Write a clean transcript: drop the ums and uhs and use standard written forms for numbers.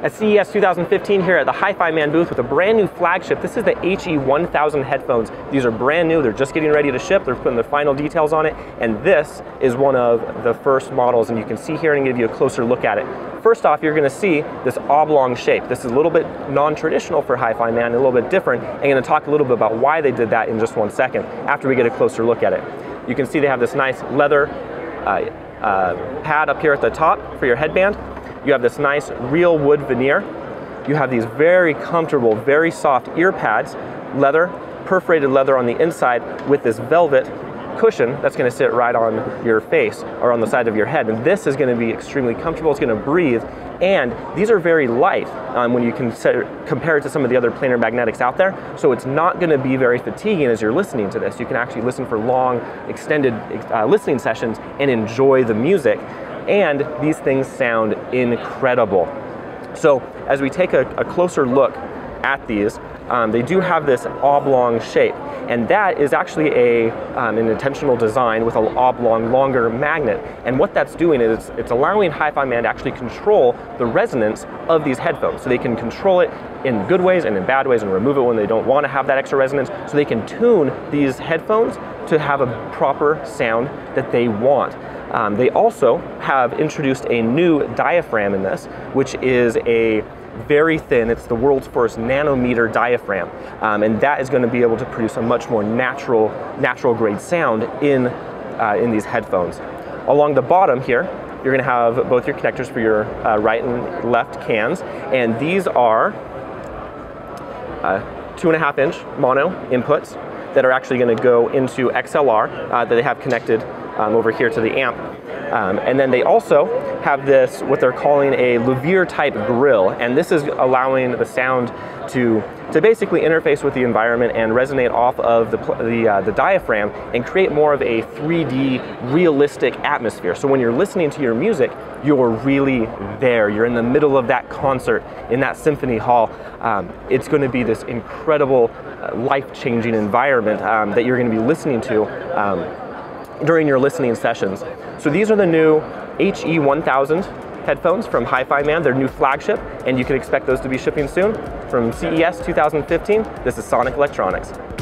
At CES 2015 here at the HiFiMan booth with a brand new flagship. This is the HE1000 headphones. These are brand new, they're just getting ready to ship, they're putting the final details on it, and this is one of the first models, and you can see here and give you a closer look at it. First off, you're going to see this oblong shape. This is a little bit non-traditional for HiFiMan, a little bit different. I'm going to talk a little bit about why they did that in just one second after we get a closer look at it. You can see they have this nice leather pad up here at the top for your headband. You have this nice real wood veneer. You have these very comfortable, very soft ear pads, leather, perforated leather on the inside with this velvet cushion that's going to sit right on your face or on the side of your head. And this is going to be extremely comfortable, it's going to breathe, and these are very light when you compare it to some of the other planar magnetics out there. So it's not going to be very fatiguing as you're listening to this. You can actually listen for long, extended listening sessions and enjoy the music. And these things sound incredible. So as we take a closer look at these, they do have this oblong shape, and that is actually an intentional design with an oblong, longer magnet. And what that's doing is it's allowing HiFiMan to actually control the resonance of these headphones. So they can control it in good ways and in bad ways and remove it when they don't want to have that extra resonance. So they can tune these headphones to have a proper sound that they want. They also have introduced a new diaphragm in this, which is a very thin, it's the world's first nanometer diaphragm, and that is going to be able to produce a much more natural grade sound in these headphones. Along the bottom here, you're going to have both your connectors for your right and left cans, and these are 2.5-inch mono inputs that are actually going to go into XLR that they have connected over here to the amp. And then they also have this, what they're calling a Louvier type grill, and this is allowing the sound to basically interface with the environment and resonate off of the diaphragm and create more of a 3D realistic atmosphere. So when you're listening to your music, you're really there. You're in the middle of that concert in that symphony hall. It's going to be this incredible life-changing environment that you're going to be listening to during your listening sessions. So these are the new HE1000 headphones from HiFiMan, their new flagship, and you can expect those to be shipping soon. From CES 2015, this is Sonic Electronics.